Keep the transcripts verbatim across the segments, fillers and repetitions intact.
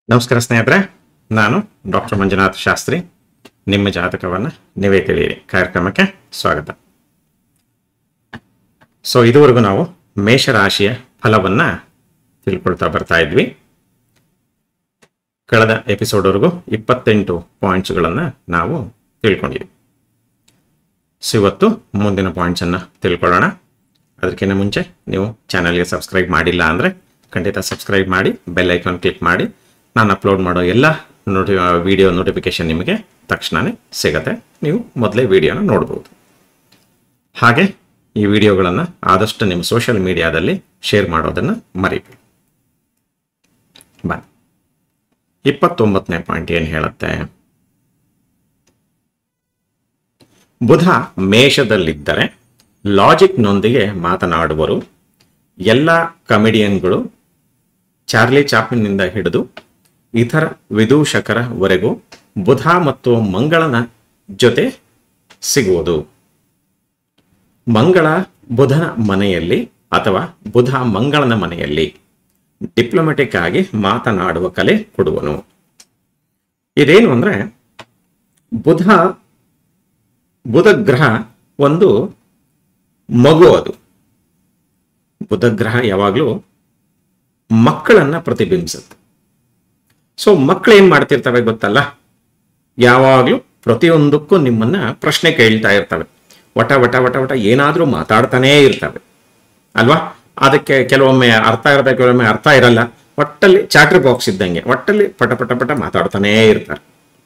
ನಮಸ್ಕಾರ ಸ್ನೇಹಿತರೆ, ನಾನು ಡಾಕ್ಟರ್ ಮಂಜುನಾಥ್ ಶಾಸ್ತ್ರಿ. ನಿಮ್ಮ ಜಾತಕವನ್ನು ನೀವೇ ತಿಳಿಯಿರಿ ಕಾರ್ಯಕ್ರಮಕ್ಕೆ ಸ್ವಾಗತ. ಸೊ ಇದುವರೆಗೂ ನಾವು ಮೇಷರಾಶಿಯ ಫಲವನ್ನು ತಿಳ್ಕೊಳ್ತಾ ಬರ್ತಾ ಇದ್ವಿ. ಕಳೆದ ಎಪಿಸೋಡ್ವರೆಗೂ ಇಪ್ಪತ್ತೆಂಟು ಪಾಯಿಂಟ್ಸ್ಗಳನ್ನು ನಾವು ತಿಳ್ಕೊಂಡಿದ್ವಿ. ಸೊ ಇವತ್ತು ಮುಂದಿನ ಪಾಯಿಂಟ್ಸನ್ನು ತಿಳ್ಕೊಳ್ಳೋಣ. ಅದಕ್ಕಿಂತ ಮುಂಚೆ ನೀವು ಚಾನಲ್ಗೆ ಸಬ್ಸ್ಕ್ರೈಬ್ ಮಾಡಿಲ್ಲ ಅಂದರೆ ಖಂಡಿತ ಸಬ್ಸ್ಕ್ರೈಬ್ ಮಾಡಿ, ಬೆಲ್ ಐಕಾನ್ ಕ್ಲಿಕ್ ಮಾಡಿ. ನಾನು ಅಪ್ಲೋಡ್ ಮಾಡೋ ಎಲ್ಲ ನೋಟಿ ವಿಡಿಯೋ ನೋಟಿಫಿಕೇಶನ್ ನಿಮಗೆ ತಕ್ಷಣವೇ ಸಿಗುತ್ತೆ. ನೀವು ಮೊದಲೇ ವಿಡಿಯೋನ ನೋಡ್ಬೋದು. ಹಾಗೆ ಈ ವಿಡಿಯೋಗಳನ್ನು ಆದಷ್ಟು ನಿಮ್ಮ ಸೋಷಿಯಲ್ ಮೀಡಿಯಾದಲ್ಲಿ ಶೇರ್ ಮಾಡೋದನ್ನು ಮರಿಬೇಡಿ. ಬನ್ನಿ, ಇಪ್ಪತ್ತೊಂಬತ್ತನೇ ಪಾಯಿಂಟ್ ಏನು ಹೇಳುತ್ತೆ? ಬುಧ ಮೇಷದಲ್ಲಿದ್ದರೆ ಲಾಜಿಕ್ನೊಂದಿಗೆ ಮಾತನಾಡುವರು. ಎಲ್ಲ ಕಮಿಡಿಯನ್ಗಳು ಚಾರ್ಲಿ ಚಾಪ್ಲಿನ್ನಿಂದ ಹಿಡಿದು ಇತರ ವಿದೂಷಕರವರೆಗೂ ಬುಧ ಮತ್ತು ಮಂಗಳನ ಜೊತೆ ಸಿಗುವುದು. ಮಂಗಳ ಬುಧನ ಮನೆಯಲ್ಲಿ ಅಥವಾ ಬುಧ ಮಂಗಳನ ಮನೆಯಲ್ಲಿ ಡಿಪ್ಲೊಮ್ಯಾಟಿಕ್ ಆಗಿ ಮಾತನಾಡುವ ಕಲೆ ಕೊಡುವನು. ಇದೇನು ಅಂದ್ರೆ, ಬುಧ ಬುಧ ಗ್ರಹ ಒಂದು ಮಗು. ಅದು ಬುಧ ಗ್ರಹ ಯಾವಾಗಲೂ ಮಕ್ಕಳನ್ನ ಪ್ರತಿಬಿಂಬಿಸುತ್ತೆ. ಸೊ ಮಕ್ಕಳು ಏನ್ ಮಾಡ್ತಿರ್ತವೆ ಗೊತ್ತಲ್ಲ, ಯಾವಾಗ್ಲೂ ಪ್ರತಿಯೊಂದಕ್ಕೂ ನಿಮ್ಮನ್ನ ಪ್ರಶ್ನೆ ಕೇಳ್ತಾ ಇರ್ತವೆ. ವಟ ವಟ ವಟ ವಟ ಏನಾದ್ರೂ ಮಾತಾಡ್ತಾನೇ ಇರ್ತವೆ ಅಲ್ವಾ? ಅದಕ್ಕೆ ಕೆಲವೊಮ್ಮೆ ಅರ್ಥ ಇರುತ್ತೆ, ಕೆಲವೊಮ್ಮೆ ಅರ್ಥ ಇರಲ್ಲ. ಒಟ್ಟಲ್ಲಿ ಚಾಟರ್ ಬಾಕ್ಸ್ ಇದ್ದಂಗೆ ಒಟ್ಟಲ್ಲಿ ಪಟ ಪಟ ಪಟ ಮಾತಾಡ್ತಾನೇ ಇರ್ತಾರೆ.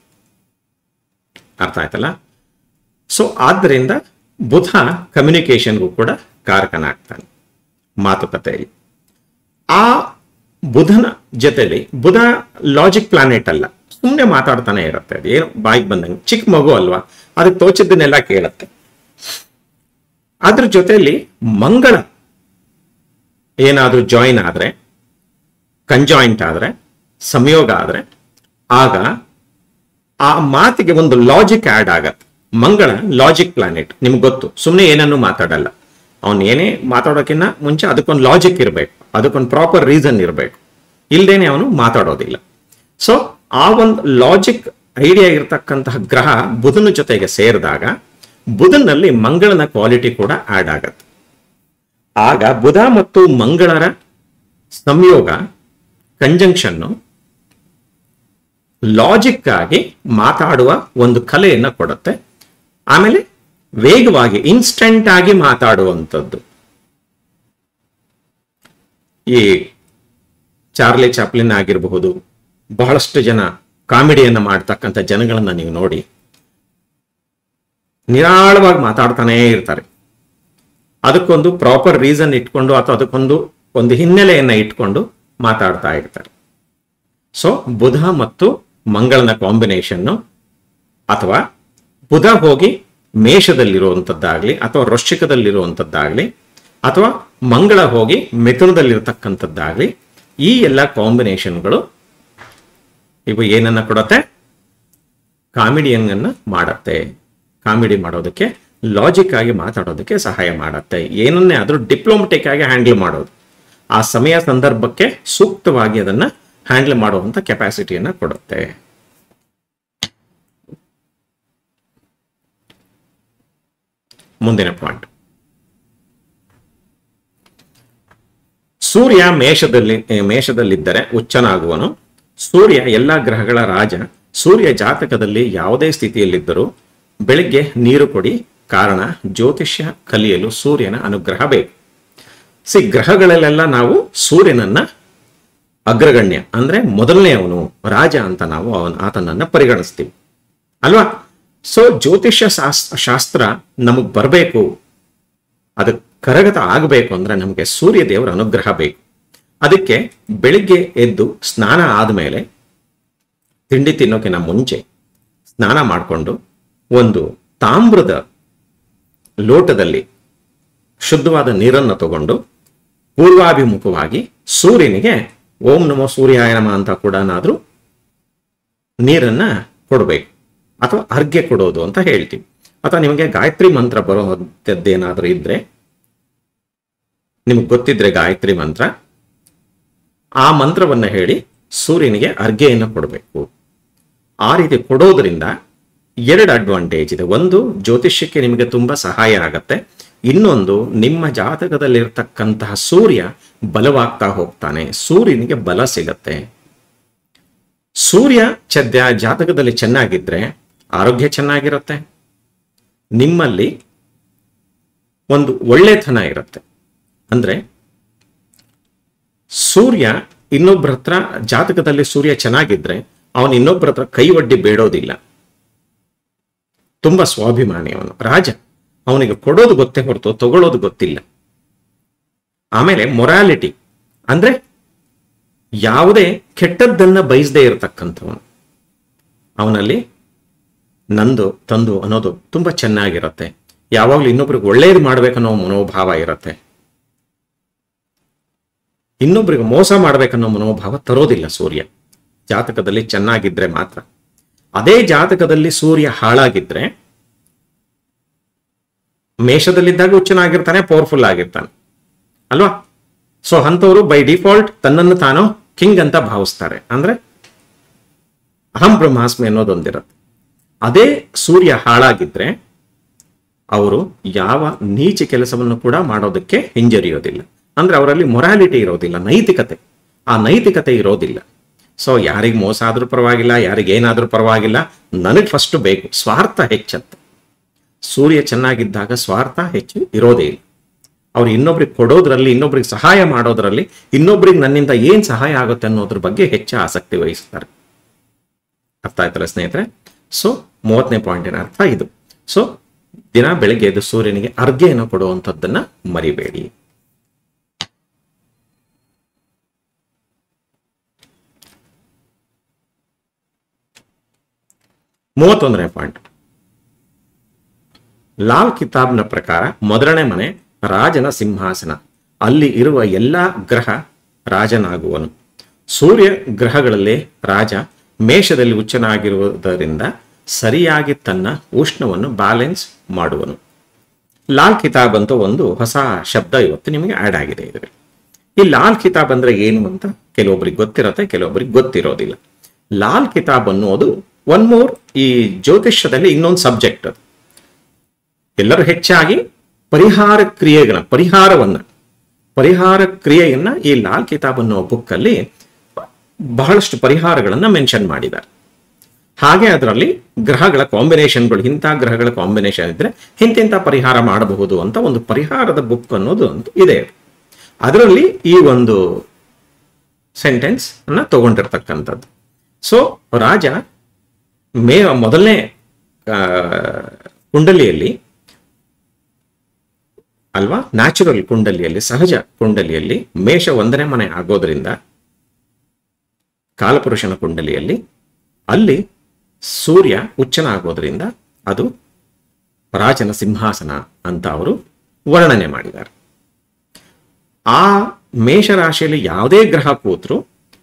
ಅರ್ಥ ಆಯ್ತಲ್ಲ? ಸೊ ಆದ್ದರಿಂದ ಬುಧ ಕಮ್ಯುನಿಕೇಶನ್ಗೂ ಕೂಡ ಕಾರಕನಾಗ್ತಾನೆ, ಮಾತುಕತೆಯಲ್ಲಿ. ಆ ಬುಧನ ಜೊತೆಲಿ, ಬುಧ ಲಾಜಿಕ್ ಪ್ಲಾನೆಟ್ ಅಲ್ಲ, ಸುಮ್ಮನೆ ಮಾತಾಡ್ತಾನೆ ಇರುತ್ತೆ. ಅದು ಏನು ಬಾಯಿಗೆ ಬಂದಂಗೆ, ಚಿಕ್ಕ ಮಗು ಅಲ್ವಾ, ಅದಕ್ಕೆ ತೋಚಿದ್ದನ್ನೆಲ್ಲ ಕೇಳುತ್ತೆ. ಅದ್ರ ಜೊತೆಲಿ ಮಂಗಳ ಏನಾದ್ರೂ ಜಾಯಿನ್ ಆದ್ರೆ, ಕಂಜಾಯಿಂಟ್ ಆದ್ರೆ, ಸಂಯೋಗ ಆದ್ರೆ, ಆಗ ಆ ಮಾತಿಗೆ ಒಂದು ಲಾಜಿಕ್ ಆಡ್ ಆಗತ್ತೆ. ಮಂಗಳ ಲಾಜಿಕ್ ಪ್ಲಾನೆಟ್, ನಿಮ್ಗೆ ಗೊತ್ತು, ಸುಮ್ಮನೆ ಏನನ್ನು ಮಾತಾಡಲ್ಲ. ಅವನ್ ಏನೇ ಮಾತಾಡೋಕ್ಕಿಂತ ಮುಂಚೆ ಅದಕ್ಕೊಂದು ಲಾಜಿಕ್ ಇರಬೇಕು, ಅದಕ್ಕೊಂದು ಪ್ರಾಪರ್ ರೀಸನ್ ಇರಬೇಕು. ಇಲ್ದೇನೆ ಅವನು ಮಾತಾಡೋದಿಲ್ಲ. ಸೊ ಆ ಒಂದು ಲಾಜಿಕ್ ಐಡಿಯಾ ಇರತಕ್ಕಂತಹ ಗ್ರಹ ಬುಧನ ಜೊತೆಗೆ ಸೇರಿದಾಗ ಬುಧನಲ್ಲಿ ಮಂಗಳನ ಕ್ವಾಲಿಟಿ ಕೂಡ ಆಡ್ ಆಗತ್ತೆ. ಆಗ ಬುಧ ಮತ್ತು ಮಂಗಳರ ಸಂಯೋಗ, ಕಂಜಂಕ್ಷನ್ನು ಲಾಜಿಕ್ ಆಗಿ ಮಾತಾಡುವ ಒಂದು ಕಲೆಯನ್ನ ಕೊಡುತ್ತೆ. ಆಮೇಲೆ ವೇಗವಾಗಿ ಇನ್ಸ್ಟೆಂಟ್ ಆಗಿ ಮಾತಾಡುವಂಥದ್ದು. ಈ ಚಾರ್ಲಿ ಚಾಪ್ಲಿನ್ ಆಗಿರಬಹುದು, ಬಹಳಷ್ಟು ಜನ ಕಾಮಿಡಿಯನ್ನ ಮಾಡ್ತಕ್ಕಂಥ ಜನಗಳನ್ನ ನೀವು ನೋಡಿ, ನಿರಾಳವಾಗಿ ಮಾತಾಡ್ತಾನೇ ಇರ್ತಾರೆ. ಅದಕ್ಕೊಂದು ಪ್ರಾಪರ್ ರೀಸನ್ ಇಟ್ಕೊಂಡು ಅಥವಾ ಅದಕ್ಕೊಂದು ಒಂದು ಹಿನ್ನೆಲೆಯನ್ನ ಇಟ್ಕೊಂಡು ಮಾತಾಡ್ತಾ ಇರ್ತಾರೆ. ಸೊ ಬುಧ ಮತ್ತು ಮಂಗಳನ ಕಾಂಬಿನೇಷನ್ನು, ಅಥವಾ ಬುಧ ಹೋಗಿ ಮೇಷದಲ್ಲಿರುವಂಥದ್ದಾಗ್ಲಿ ಅಥವಾ ವೃಶ್ಚಿಕದಲ್ಲಿರುವಂಥದ್ದಾಗ್ಲಿ ಅಥವಾ ಮಂಗಳ ಹೋಗಿ ಮಿಥುನದಲ್ಲಿರ್ತಕ್ಕಂಥದ್ದಾಗ್ಲಿ, ಈ ಎಲ್ಲ ಕಾಂಬಿನೇಷನ್ಗಳು ಇವು ಏನನ್ನ ಕೊಡತ್ತೆ? ಕಾಮಿಡಿಯನ್ ಅನ್ನ ಮಾಡತ್ತೆ. ಕಾಮಿಡಿ ಮಾಡೋದಕ್ಕೆ, ಲಾಜಿಕ್ ಆಗಿ ಮಾತಾಡೋದಕ್ಕೆ ಸಹಾಯ ಮಾಡತ್ತೆ. ಏನನ್ನೇ ಆದ್ರೂ ಡಿಪ್ಲೊಮೆಟಿಕ್ ಆಗಿ ಹ್ಯಾಂಡಲ್ ಮಾಡೋದು, ಆ ಸಮಯ ಸಂದರ್ಭಕ್ಕೆ ಸೂಕ್ತವಾಗಿ ಅದನ್ನ ಹ್ಯಾಂಡಲ್ ಮಾಡುವಂತ ಕೆಪಾಸಿಟಿಯನ್ನ ಕೊಡುತ್ತೆ. ಮುಂದಿನ ಪಾಯಿಂಟ್, ಸೂರ್ಯ ಮೇಷದಲ್ಲಿ ಮೇಷದಲ್ಲಿದ್ದರೆ ಉಚ್ಚನಾಗುವನು. ಸೂರ್ಯ ಎಲ್ಲ ಗ್ರಹಗಳ ರಾಜ. ಸೂರ್ಯ ಜಾತಕದಲ್ಲಿ ಯಾವುದೇ ಸ್ಥಿತಿಯಲ್ಲಿದ್ದರೂ ಬೆಳಿಗ್ಗೆ ನೀರು ಕೊಡಿ. ಕಾರಣ, ಜ್ಯೋತಿಷ್ಯ ಕಲಿಯಲು ಸೂರ್ಯನ ಅನುಗ್ರಹ ಬೇಕು. ಸಿ ಗ್ರಹಗಳಲ್ಲೆಲ್ಲ ನಾವು ಸೂರ್ಯನನ್ನ ಅಗ್ರಗಣ್ಯ ಅಂದ್ರೆ ಮೊದಲನೇ ಅವನು ರಾಜ ಅಂತ ನಾವು ಅವನ ಆತನನ್ನ ಪರಿಗಣಿಸ್ತೀವಿ ಅಲ್ವಾ? ಸೊ ಜ್ಯೋತಿಷ್ಯ ಶಾಸ್ತ್ರ ನಮಗ್ ಬರಬೇಕು, ಅದಕ್ಕೆ ಕರಗತ ಆಗಬೇಕು ಅಂದ್ರೆ ನಮಗೆ ಸೂರ್ಯ ದೇವರ ಅನುಗ್ರಹ ಬೇಕು. ಅದಕ್ಕೆ ಬೆಳಿಗ್ಗೆ ಎದ್ದು ಸ್ನಾನ ಆದ್ಮೇಲೆ, ತಿಂಡಿ ತಿನ್ನೋಕಿನ ಮುಂಚೆ ಸ್ನಾನ ಮಾಡಿಕೊಂಡು ಒಂದು ತಾಮ್ರದ ಲೋಟದಲ್ಲಿ ಶುದ್ಧವಾದ ನೀರನ್ನು ತಗೊಂಡು ಪೂರ್ವಾಭಿಮುಖವಾಗಿ ಸೂರ್ಯನಿಗೆ ಓಂ ನಮೋ ಸೂರ್ಯಾಯ ನಮಃ ಅಂತ ಕೂಡ ನಾದ್ರೂ ನೀರನ್ನ ಕೊಡಬೇಕು, ಅಥವಾ ಅರ್ಘ್ಯ ಕೊಡೋದು ಅಂತ ಹೇಳ್ತೀವಿ. ಅಥವಾ ನಿಮಗೆ ಗಾಯತ್ರಿ ಮಂತ್ರ ಬರೋದೇನಾದ್ರೂ ಇದ್ರೆ, ನಿಮ್ಗೆ ಗೊತ್ತಿದ್ರೆ ಗಾಯತ್ರಿ ಮಂತ್ರ, ಆ ಮಂತ್ರವನ್ನ ಹೇಳಿ ಸೂರ್ಯನಿಗೆ ಅರ್ಘ್ಯೆಯನ್ನು ಕೊಡಬೇಕು. ಆ ರೀತಿ ಕೊಡೋದ್ರಿಂದ ಎರಡು ಅಡ್ವಾಂಟೇಜ್ ಇದೆ. ಒಂದು, ಜ್ಯೋತಿಷ್ಯಕ್ಕೆ ನಿಮಗೆ ತುಂಬಾ ಸಹಾಯ ಆಗತ್ತೆ. ಇನ್ನೊಂದು, ನಿಮ್ಮ ಜಾತಕದಲ್ಲಿರ್ತಕ್ಕಂತಹ ಸೂರ್ಯ ಬಲವಾಗ್ತಾ ಹೋಗ್ತಾನೆ, ಸೂರ್ಯನಿಗೆ ಬಲ ಸಿಗತ್ತೆ. ಸೂರ್ಯ ಚದ್ಯ ಜಾತಕದಲ್ಲಿ ಚೆನ್ನಾಗಿದ್ರೆ ಆರೋಗ್ಯ ಚೆನ್ನಾಗಿರುತ್ತೆ, ನಿಮ್ಮಲ್ಲಿ ಒಂದು ಒಳ್ಳೆತನ ಇರುತ್ತೆ. ಅಂದ್ರೆ ಸೂರ್ಯ ಇನ್ನೊಬ್ಬರ ಹತ್ರ, ಜಾತಕದಲ್ಲಿ ಸೂರ್ಯ ಚೆನ್ನಾಗಿದ್ರೆ ಅವನು ಇನ್ನೊಬ್ಬರ ಹತ್ರ ಕೈ ಒಡ್ಡಿ ಬೇಡೋದಿಲ್ಲ, ತುಂಬಾ ಸ್ವಾಭಿಮಾನಿ ಅವನು, ರಾಜ. ಅವನಿಗೆ ಕೊಡೋದು ಗೊತ್ತೇ ಹೊರತು ತಗೊಳ್ಳೋದು ಗೊತ್ತಿಲ್ಲ. ಆಮೇಲೆ ಮೊರಾಲಿಟಿ ಅಂದ್ರೆ ಯಾವುದೇ ಕೆಟ್ಟದ್ದನ್ನ ಬಯಸದೇ ಇರತಕ್ಕಂಥವನು, ಅವನಲ್ಲಿ ನಂದು ತಂದು ಅನ್ನೋದು ತುಂಬಾ ಚೆನ್ನಾಗಿರುತ್ತೆ. ಯಾವಾಗ್ಲೂ ಇನ್ನೊಬ್ರಿಗೆ ಒಳ್ಳೇದು ಮಾಡ್ಬೇಕನ್ನೋ ಮನೋಭಾವ ಇರುತ್ತೆ. ಇನ್ನೊಬ್ರಿಗೆ ಮೋಸ ಮಾಡ್ಬೇಕನ್ನೋ ಮನೋಭಾವ ತರೋದಿಲ್ಲ ಸೂರ್ಯ, ಜಾತಕದಲ್ಲಿ ಚೆನ್ನಾಗಿದ್ರೆ ಮಾತ್ರ. ಅದೇ ಜಾತಕದಲ್ಲಿ ಸೂರ್ಯ ಹಾಳಾಗಿದ್ರೆ, ಮೇಷದಲ್ಲಿದ್ದಾಗ ಹುಚ್ಚನಾಗಿರ್ತಾನೆ, ಪವರ್ಫುಲ್ ಆಗಿರ್ತಾನೆ ಅಲ್ವಾ. ಸೊ ಅಂಥವ್ರು ಬೈ ಡಿಫಾಲ್ಟ್ ತನ್ನನ್ನು ತಾನು ಕಿಂಗ್ ಅಂತ ಭಾವಿಸ್ತಾರೆ. ಅಂದ್ರೆ ಅಹಂ ಬ್ರಹ್ಮಾಸ್ಮಿ ಅನ್ನೋದೊಂದಿರುತ್ತೆ. ಅದೇ ಸೂರ್ಯ ಹಾಳಾಗಿದ್ರೆ ಅವರು ಯಾವ ನೀಚ ಕೆಲಸವನ್ನು ಕೂಡ ಮಾಡೋದಕ್ಕೆ ಹಿಂಜರಿಯೋದಿಲ್ಲ. ಅಂದ್ರೆ ಅವರಲ್ಲಿ ಮೊರಾಲಿಟಿ ಇರೋದಿಲ್ಲ, ನೈತಿಕತೆ, ಆ ನೈತಿಕತೆ ಇರೋದಿಲ್ಲ. ಸೊ ಯಾರಿಗೆ ಮೋಸ ಆದ್ರೂ ಪರವಾಗಿಲ್ಲ, ಯಾರಿಗೇನಾದ್ರೂ ಪರವಾಗಿಲ್ಲ, ನನಗೆ ಫಸ್ಟ್ ಬೇಕು, ಸ್ವಾರ್ಥ ಹೆಚ್ಚತ್ತೆ. ಸೂರ್ಯ ಚೆನ್ನಾಗಿದ್ದಾಗ ಸ್ವಾರ್ಥ ಹೆಚ್ಚು ಇರೋದೇ ಇಲ್ಲ. ಅವ್ರು ಇನ್ನೊಬ್ರಿಗೆ ಕೊಡೋದ್ರಲ್ಲಿ, ಇನ್ನೊಬ್ರಿಗೆ ಸಹಾಯ ಮಾಡೋದ್ರಲ್ಲಿ, ಇನ್ನೊಬ್ರಿಗೆ ನನ್ನಿಂದ ಏನ್ ಸಹಾಯ ಆಗುತ್ತೆ ಅನ್ನೋದ್ರ ಬಗ್ಗೆ ಹೆಚ್ಚು ಆಸಕ್ತಿ ವಹಿಸ್ತಾರೆ. ಅರ್ಥ ಆಯ್ತಲ್ಲ ಸ್ನೇಹಿತರೆ? ಸೊ ಮೂವತ್ತನೇ ಪಾಯಿಂಟಿನ ಅರ್ಥ ಇದು. ಸೊ ದಿನ ಬೆಳಗ್ಗೆ ಎದ್ದು ಸೂರ್ಯನಿಗೆ ಅರ್ಘ್ಯವನ್ನು ಕೊಡುವಂಥದ್ದನ್ನ ಮರಿಬೇಡಿ. ಮೂವತ್ತೊಂದನೇ ಪಾಯಿಂಟ್, ಲಾಲ್ ಕಿತಾಬ್ನ ಪ್ರಕಾರ ಮೊದಲನೇ ಮನೆ ರಾಜನ ಸಿಂಹಾಸನ, ಅಲ್ಲಿ ಇರುವ ಎಲ್ಲಾ ಗ್ರಹ ರಾಜನಾಗುವನು. ಸೂರ್ಯ ಗ್ರಹಗಳಲ್ಲಿ ರಾಜ ಮೇಷದಲ್ಲಿ ಉಚ್ಚನಾಗಿರುವುದರಿಂದ ಸರಿಯಾಗಿ ತನ್ನ ಉಷ್ಣವನ್ನು ಬ್ಯಾಲೆನ್ಸ್ ಮಾಡುವನು. ಲಾಲ್ ಕಿತಾಬ್ ಅಂತ ಒಂದು ಹೊಸ ಶಬ್ದ ಇವತ್ತು ನಿಮಗೆ ಆಡ್ ಆಗಿದೆ ಇದರಲ್ಲಿ. ಈ ಲಾಲ್ ಕಿತಾಬ್ ಅಂದ್ರೆ ಏನು ಅಂತ ಕೆಲವೊಬ್ಬರಿಗೆ ಗೊತ್ತಿರತ್ತೆ, ಕೆಲವೊಬ್ಬರಿಗೆ ಗೊತ್ತಿರೋದಿಲ್ಲ. ಲಾಲ್ ಕಿತಾಬ್ ಅನ್ನೋದು ಒನ್ ಮೋರ್ ಈ ಜ್ಯೋತಿಷ್ಯದಲ್ಲಿ ಇನ್ನೊಂದು ಸಬ್ಜೆಕ್ಟ್. ಅದು ಎಲ್ಲರೂ ಹೆಚ್ಚಾಗಿ ಪರಿಹಾರ ಕ್ರಿಯೆಗಳ ಪರಿಹಾರವನ್ನ ಪರಿಹಾರ ಕ್ರಿಯೆಯನ್ನ ಈ ಲಾಲ್ ಕಿತಾಬ್ ಅನ್ನೋ ಬುಕ್ ಅಲ್ಲಿ ಬಹಳಷ್ಟು ಪರಿಹಾರಗಳನ್ನ ಮೆನ್ಷನ್ ಮಾಡಿದ್ದಾರೆ. ಹಾಗೆ ಅದರಲ್ಲಿ ಗ್ರಹಗಳ ಕಾಂಬಿನೇಷನ್ಗಳು, ಇಂಥ ಗ್ರಹಗಳ ಕಾಂಬಿನೇಷನ್ ಇದ್ರೆ ಇಂತಿಂಥ ಪರಿಹಾರ ಮಾಡಬಹುದು ಅಂತ ಒಂದು ಪರಿಹಾರದ ಬುಕ್ ಅನ್ನೋದು ಒಂದು ಇದೆ. ಅದರಲ್ಲಿ ಈ ಒಂದು ಸೆಂಟೆನ್ಸ್ ಅನ್ನ ತಗೊಂಡಿರ್ತಕ್ಕಂಥದ್ದು. ಸೊ ರಾಜ ಮೇ ಮೊದಲನೇ ಕುಂಡಲಿಯಲ್ಲಿ ಅಲ್ವಾ, ನ್ಯಾಚುರಲ್ ಕುಂಡಲಿಯಲ್ಲಿ, ಸಹಜ ಕುಂಡಲಿಯಲ್ಲಿ ಮೇಷ ಒಂದನೇ ಮನೆ ಆಗೋದ್ರಿಂದ, ಕಾಲಪುರುಷನ ಕುಂಡಲಿಯಲ್ಲಿ ಅಲ್ಲಿ ಸೂರ್ಯ ಉಚ್ಚನ ಆಗೋದ್ರಿಂದ ಅದು ರಾಜನ ಸಿಂಹಾಸನ ಅಂತ ಅವರು ವರ್ಣನೆ ಮಾಡಿದ್ದಾರೆ. ಆ ಮೇಷರಾಶಿಯಲ್ಲಿ ಯಾವುದೇ ಗ್ರಹ ಕೂತ್ರು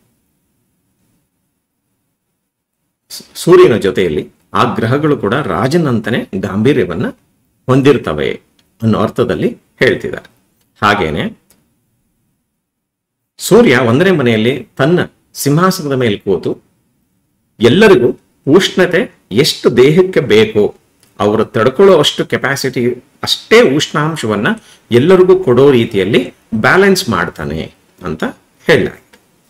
ಸೂರ್ಯನ ಜೊತೆಯಲ್ಲಿ ಆ ಗ್ರಹಗಳು ಕೂಡ ರಾಜನಂತನೇ ಗಾಂಭೀರ್ಯವನ್ನ ಹೊಂದಿರ್ತವೆ ಅನ್ನೋ ಅರ್ಥದಲ್ಲಿ ಹೇಳ್ತಿದ್ದಾರೆ. ಹಾಗೇನೆ ಸೂರ್ಯ ಒಂದನೇ ಮನೆಯಲ್ಲಿ ತನ್ನ ಸಿಂಹಾಸನದ ಮೇಲೆ ಕೂತು ಎಲ್ಲರಿಗೂ ಉಷ್ಣತೆ ಎಷ್ಟು ದೇಹಕ್ಕೆ ಬೇಕೋ ಅವರು ತಡ್ಕೊಳ್ಳೋ ಅಷ್ಟು ಕೆಪಾಸಿಟಿ, ಅಷ್ಟೇ ಉಷ್ಣಾಂಶವನ್ನ ಎಲ್ಲರಿಗೂ ಕೊಡೋ ರೀತಿಯಲ್ಲಿ ಬ್ಯಾಲೆನ್ಸ್ ಮಾಡ್ತಾನೆ ಅಂತ ಹೇಳಲಾಗಿದೆ.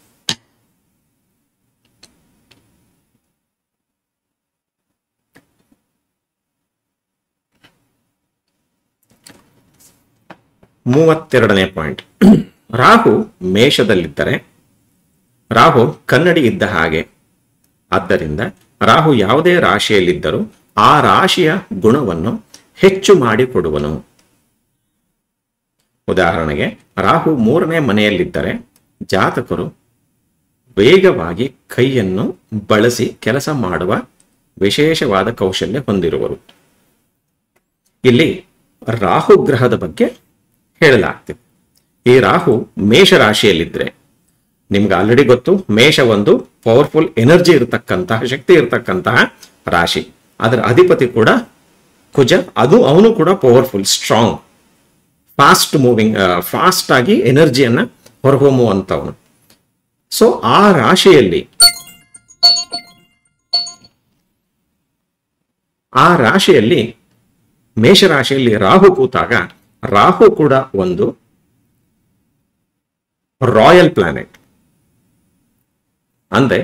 ಮೂವತ್ತೆರಡನೇ ಪಾಯಿಂಟ್, ರಾಹು ಮೇಷದಲ್ಲಿದ್ದರೆ ರಾಹು ಕನ್ನಡಿ ಇದ್ದ ಹಾಗೆ. ಆದ್ದರಿಂದ ರಾಹು ಯಾವುದೇ ರಾಶಿಯಲ್ಲಿದ್ದರೂ ಆ ರಾಶಿಯ ಗುಣವನ್ನು ಹೆಚ್ಚು ಮಾಡಿ ಕೊಡುವನು. ಉದಾಹರಣೆಗೆ ರಾಹು ಮೂರನೇ ಮನೆಯಲ್ಲಿದ್ದರೆ ಜಾತಕರು ವೇಗವಾಗಿ ಕೈಯನ್ನು ಬಳಸಿ ಕೆಲಸ ಮಾಡುವ ವಿಶೇಷವಾದ ಕೌಶಲ್ಯ ಹೊಂದಿರುವರು. ಇಲ್ಲಿ ರಾಹು ಗ್ರಹದ ಬಗ್ಗೆ ಹೇಳಲಾಗ್ತಿದೆ. ಈ ರಾಹು ಮೇಷ ರಾಶಿಯಲ್ಲಿದ್ರೆ ನಿಮ್ಗೆ ಆಲ್ರೆಡಿ ಗೊತ್ತು, ಮೇಷ ಒಂದು ಪವರ್ಫುಲ್ ಎನರ್ಜಿ ಇರತಕ್ಕಂತಹ, ಶಕ್ತಿ ಇರತಕ್ಕಂತಹ ರಾಶಿ. ಅದರ ಅಧಿಪತಿ ಕೂಡ ಕುಜ, ಅದು ಅವನು ಕೂಡ powerful, strong, fast moving, fast ಆಗಿ ಎನರ್ಜಿಯನ್ನ ಹೊರಹೊಮ್ಮುವಂಥವನು. ಸೊ ಆ ರಾಶಿಯಲ್ಲಿ ಆ ರಾಶಿಯಲ್ಲಿ ಮೇಷರಾಶಿಯಲ್ಲಿ ರಾಹು ಕೂತಾಗ, ರಾಹು ಕೂಡ ಒಂದು ರಾಯಲ್ ಪ್ಲಾನೆಟ್, ಅಂದ್ರೆ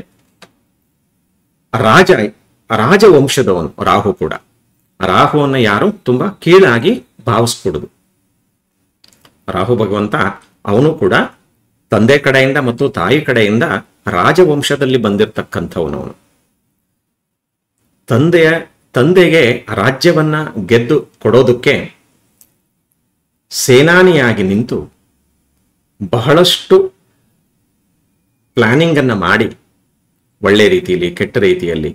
ರಾಜ ರಾಜವಂಶದವನು ರಾಹು ಕೂಡ. ರಾಹುವನ್ನು ಯಾರು ತುಂಬಾ ಕೀಳಾಗಿ ಭಾವಿಸ್ಕೊಡುದು. ರಾಹು ಭಗವಂತ ಅವನು ಕೂಡ ತಂದೆ ಕಡೆಯಿಂದ ಮತ್ತು ತಾಯಿ ಕಡೆಯಿಂದ ರಾಜವಂಶದಲ್ಲಿ ಬಂದಿರತಕ್ಕಂಥವನು. ಅವನು ತಂದೆಯ ತಂದೆಗೆ ರಾಜ್ಯವನ್ನ ಗೆದ್ದು ಕೊಡೋದಕ್ಕೆ ಸೇನಾನಿಯಾಗಿ ನಿಂತು ಬಹಳಷ್ಟು ಪ್ಲಾನಿಂಗ್ ಅನ್ನ ಮಾಡಿ, ಒಳ್ಳೆ ರೀತಿಯಲ್ಲಿ ಕೆಟ್ಟ ರೀತಿಯಲ್ಲಿ.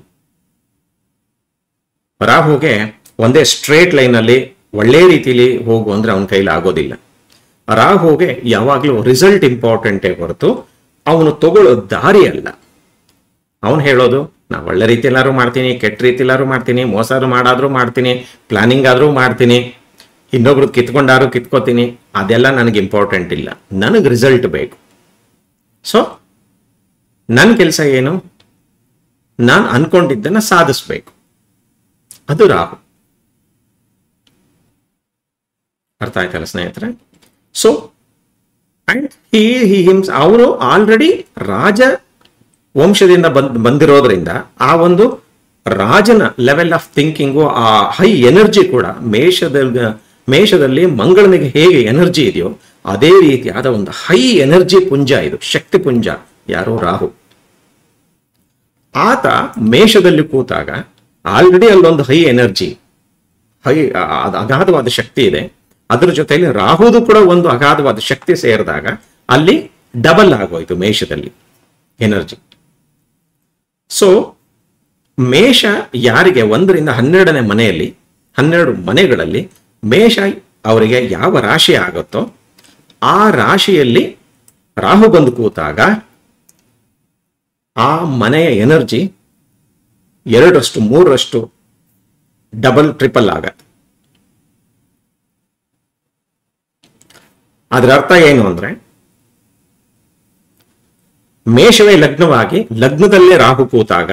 ರಾಹುಗೆ ಒಂದೇ ಸ್ಟ್ರೇಟ್ ಲೈನ್ ಅಲ್ಲಿ ಒಳ್ಳೆ ರೀತಿಯಲ್ಲಿ ಹೋಗು ಅಂದ್ರೆ ಅವನ ಕೈಲಿ ಆಗೋದಿಲ್ಲ. ರಾಹುಗೆ ಯಾವಾಗಲೂ ರಿಸಲ್ಟ್ ಇಂಪಾರ್ಟೆಂಟೇ ಹೊರತು ಅವನು ತಗೊಳ್ಳೋ ದಾರಿ ಅಲ್ಲ. ಅವನು ಹೇಳೋದು, ನಾ ಒಳ್ಳೆ ರೀತಿಯಲ್ಲಾರು ಮಾಡ್ತೀನಿ, ಕೆಟ್ಟ ರೀತಿಯಲ್ಲಾರು ಮಾಡ್ತೀನಿ, ಮೋಸಾರು ಮಾಡಾದ್ರೂ ಮಾಡ್ತೀನಿ, ಪ್ಲಾನಿಂಗ್ ಆದ್ರೂ ಮಾಡ್ತೀನಿ, ಇನ್ನೊಬ್ರು ಕಿತ್ಕೊಂಡಾರು ಕಿತ್ಕೋತೀನಿ, ಅದೆಲ್ಲ ನನಗೆ ಇಂಪಾರ್ಟೆಂಟ್ ಇಲ್ಲ, ನನಗೆ ರಿಸಲ್ಟ್ ಬೇಕು. ಸೊ ನನ್ನ ಕೆಲಸ ಏನು? ನಾನು ಅನ್ಕೊಂಡಿದ್ದನ್ನ ಸಾಧಿಸ್ಬೇಕು. ಅದು ರಾಹು. ಅರ್ಥ ಆಯ್ತಲ್ಲ ಸ್ನೇಹಿತರೆ? ಸೊ ಅಂಡ್ ಹಿ ಹಿಮ್ಸ್ ಅವನು ಆಲ್ರೆಡಿ ರಾಜ ವಂಶದಿಂದ ಬಂದ್ ಬಂದಿರೋದ್ರಿಂದ ಆ ಒಂದು ರಾಜನ ಲೆವೆಲ್ ಆಫ್ ಥಿಂಕಿಂಗು, ಆ ಹೈ ಎನರ್ಜಿ ಕೂಡ ಮೇಷದಲ್ಲಿ ಮೇಷದಲ್ಲಿ ಮಂಗಳನಿಗೆ ಹೇಗೆ ಎನರ್ಜಿ ಇದೆಯೋ ಅದೇ ರೀತಿಯಾದ ಒಂದು ಹೈ ಎನರ್ಜಿ ಪುಂಜ ಇದು, ಶಕ್ತಿ ಪುಂಜ. ಯಾರೋ ರಾಹು. ಆತ ಮೇಷದಲ್ಲಿ ಕೂತಾಗ ಆಲ್ರೆಡಿ ಅಲ್ಲೊಂದು ಹೈ ಎನರ್ಜಿ, ಹೈ ಅಗಾಧವಾದ ಶಕ್ತಿ ಇದೆ. ಅದ್ರ ಜೊತೆಯಲ್ಲಿ ರಾಹುದು ಕೂಡ ಒಂದು ಅಗಾಧವಾದ ಶಕ್ತಿ ಸೇರಿದಾಗ ಅಲ್ಲಿ ಡಬಲ್ ಆಗೋಯ್ತು ಮೇಷದಲ್ಲಿ ಎನರ್ಜಿ. ಸೊ ಮೇಷ ಯಾರಿಗೆ ಒಂದರಿಂದ ಹನ್ನೆರಡನೇ ಮನೆಯಲ್ಲಿ, ಹನ್ನೆರಡು ಮನೆಗಳಲ್ಲಿ ಮೇಷ ಅವರಿಗೆ ಯಾವ ರಾಶಿ ಆಗುತ್ತೋ ಆ ರಾಶಿಯಲ್ಲಿ ರಾಹು ಬಂದು ಕೂತಾಗ ಆ ಮನೆಯ ಎನರ್ಜಿ ಎರಡರಷ್ಟು ಮೂರರಷ್ಟು ಡಬಲ್ ಟ್ರಿಪಲ್ ಆಗತ್ತೆ. ಅದರ ಅರ್ಥ ಏನು ಅಂದ್ರೆ, ಮೇಷವೇ ಲಗ್ನವಾಗಿ ಲಗ್ನದಲ್ಲೇ ರಾಹು ಕೂತಾಗ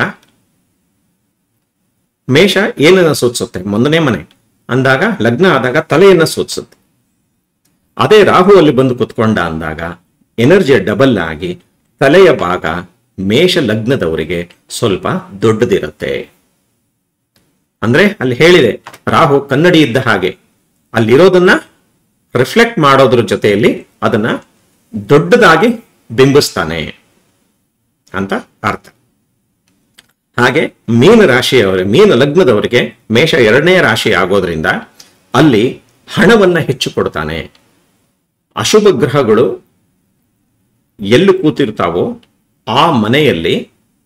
ಮೇಷ ಏನನ್ನ ಸೂಚಿಸುತ್ತೆ? ಮೊದಲನೇ ಮನೆ ಅಂದಾಗ, ಲಗ್ನ ಆದಾಗ ತಲೆಯನ್ನ ಸೂಚಿಸುತ್ತೆ. ಅದೇ ರಾಹು ಅಲ್ಲಿ ಬಂದು ಕುತ್ಕೊಂಡ ಅಂದಾಗ ಎನರ್ಜಿ ಡಬಲ್ ಆಗಿ ತಲೆಯ ಭಾಗ ಮೇಷ ಲಗ್ನದವರಿಗೆ ಸ್ವಲ್ಪ ದೊಡ್ಡದಿರುತ್ತೆ. ಅಂದ್ರೆ ಅಲ್ಲಿ ಹೇಳಿದೆ, ರಾಹು ಕನ್ನಡಿ ಇದ್ದ ಹಾಗೆ ಅಲ್ಲಿರೋದನ್ನ ರಿಫ್ಲೆಕ್ಟ್ ಮಾಡೋದ್ರ ಜೊತೆಯಲ್ಲಿ ಅದನ್ನ ದೊಡ್ಡದಾಗಿ ಬಿಂಬಿಸ್ತಾನೆ ಅಂತ ಅರ್ಥ. ಹಾಗೆ ಮೀನ ರಾಶಿಯವರ ಮೀನ ಲಗ್ನದವರಿಗೆ ಮೇಷ ಎರಡನೇ ರಾಶಿ ಆಗೋದ್ರಿಂದ ಅಲ್ಲಿ ಹಣವನ್ನ ಹೆಚ್ಚು ಕೊಡ್ತಾನೆ. ಅಶುಭ ಗ್ರಹಗಳು ಎಲ್ಲಿ ಕೂತಿರ್ತಾವೋ ಆ ಮನೆಯಲ್ಲಿ